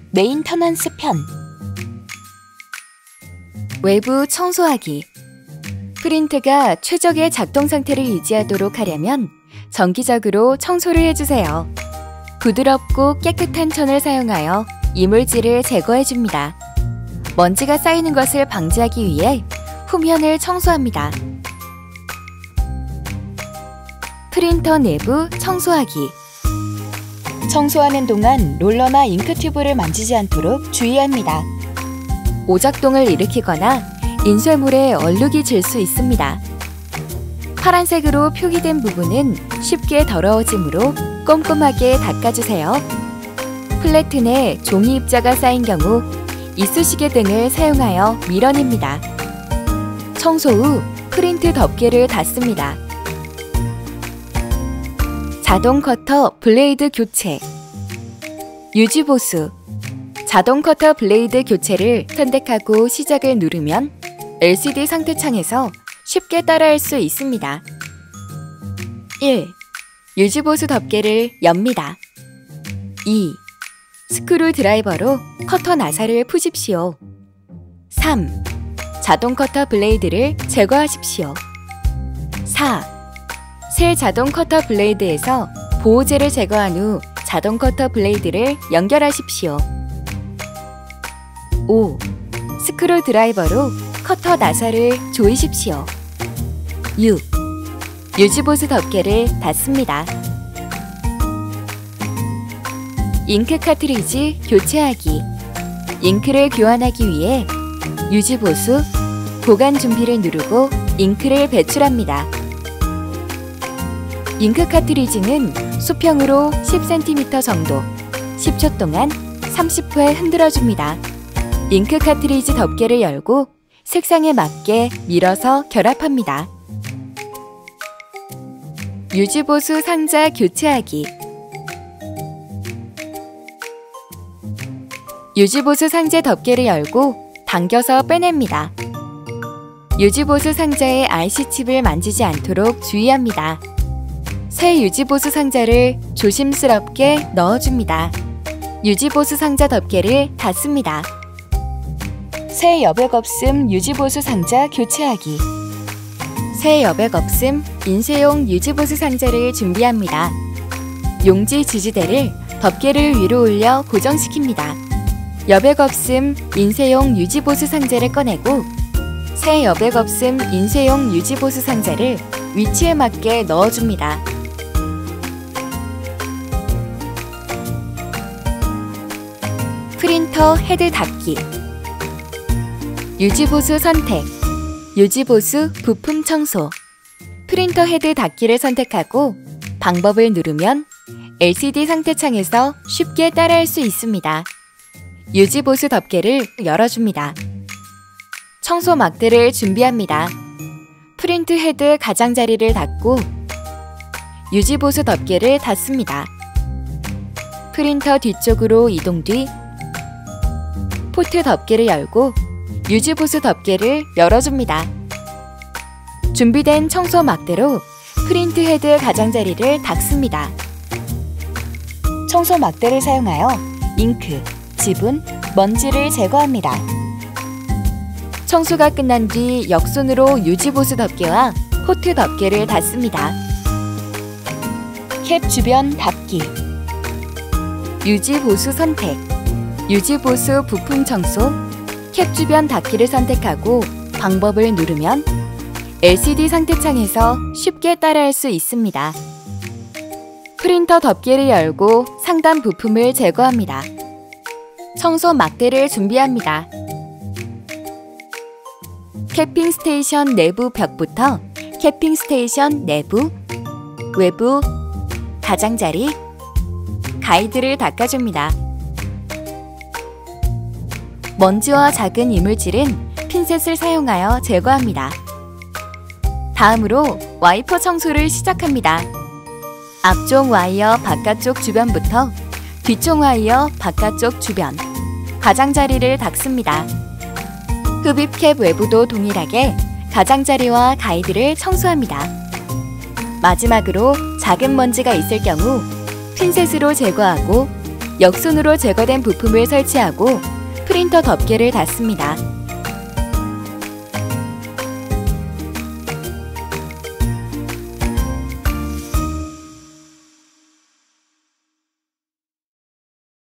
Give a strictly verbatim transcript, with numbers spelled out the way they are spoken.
메인터넌스 편. 외부 청소하기. 프린트가 최적의 작동 상태를 유지하도록 하려면 정기적으로 청소를 해주세요. 부드럽고 깨끗한 천을 사용하여 이물질을 제거해줍니다. 먼지가 쌓이는 것을 방지하기 위해 후면을 청소합니다. 프린터 내부 청소하기. 청소하는 동안 롤러나 잉크 튜브를 만지지 않도록 주의합니다. 오작동을 일으키거나 인쇄물에 얼룩이 질 수 있습니다. 파란색으로 표기된 부분은 쉽게 더러워지므로 꼼꼼하게 닦아주세요. 플래튼에 종이 입자가 쌓인 경우 이쑤시개 등을 사용하여 밀어냅니다. 청소 후 프린트 덮개를 닫습니다. 자동 커터 블레이드 교체. 유지보수. 자동 커터 블레이드 교체를 선택하고 시작을 누르면 엘시디 상태창에서 쉽게 따라할 수 있습니다. 일. 유지보수 덮개를 엽니다. 이. 스크루 드라이버로 커터 나사를 푸십시오. 삼. 자동 커터 블레이드를 제거하십시오. 사. 새 자동 커터 블레이드에서 보호제를 제거한 후 자동 커터 블레이드를 연결하십시오. 오. 스크루 드라이버로 커터 나사를 조이십시오. 육. 유지보수 덮개를 닫습니다. 잉크 카트리지 교체하기. 잉크를 교환하기 위해 유지보수, 보관 준비를 누르고 잉크를 배출합니다. 잉크 카트리지는 수평으로 십 센티미터 정도 십 초 동안 삼십 회 흔들어줍니다. 잉크 카트리지 덮개를 열고 색상에 맞게 밀어서 결합합니다. 유지보수 상자 교체하기. 유지보수 상자 덮개를 열고 당겨서 빼냅니다. 유지보수 상자의 아이씨 칩을 만지지 않도록 주의합니다. 새 유지보수 상자를 조심스럽게 넣어줍니다. 유지보수 상자 덮개를 닫습니다. 새 여백 없음 유지보수 상자 교체하기. 새 여백 없음 인쇄용 유지보수 상자를 준비합니다. 용지 지지대를 덮개를 위로 올려 고정시킵니다. 여백 없음 인쇄용 유지보수 상자를 꺼내고 새 여백 없음 인쇄용 유지보수 상자를 위치에 맞게 넣어줍니다. 프린터 헤드 닫기. 유지보수 선택. 유지보수 부품 청소. 프린터 헤드 닫기를 선택하고 방법을 누르면 엘시디 상태창에서 쉽게 따라할 수 있습니다. 유지보수 덮개를 열어줍니다. 청소 막대를 준비합니다. 프린트 헤드 가장자리를 닫고 유지보수 덮개를 닫습니다. 프린터 뒤쪽으로 이동 뒤 포트 덮개를 열고 유지보수 덮개를 열어줍니다. 준비된 청소 막대로 프린트 헤드 가장자리를 닫습니다. 청소 막대를 사용하여 잉크, 지분, 먼지를 제거합니다. 청소가 끝난 뒤 역순으로 유지보수 덮개와 포트 덮개를 닫습니다. 캡 주변 닫기. 유지보수 선택. 유지보수 부품 청소, 캡 주변 닫기를 선택하고 방법을 누르면 엘시디 상태창에서 쉽게 따라할 수 있습니다. 프린터 덮개를 열고 상단 부품을 제거합니다. 청소 막대를 준비합니다. 캐핑 스테이션 내부 벽부터 캐핑 스테이션 내부, 외부, 가장자리, 가이드를 닦아줍니다. 먼지와 작은 이물질은 핀셋을 사용하여 제거합니다. 다음으로 와이퍼 청소를 시작합니다. 앞쪽 와이어 바깥쪽 주변부터 뒤쪽 와이어 바깥쪽 주변, 가장자리를 닦습니다. 흡입캡 외부도 동일하게 가장자리와 가이드를 청소합니다. 마지막으로 작은 먼지가 있을 경우 핀셋으로 제거하고 역순으로 제거된 부품을 설치하고 프린터 덮개를 닫습니다.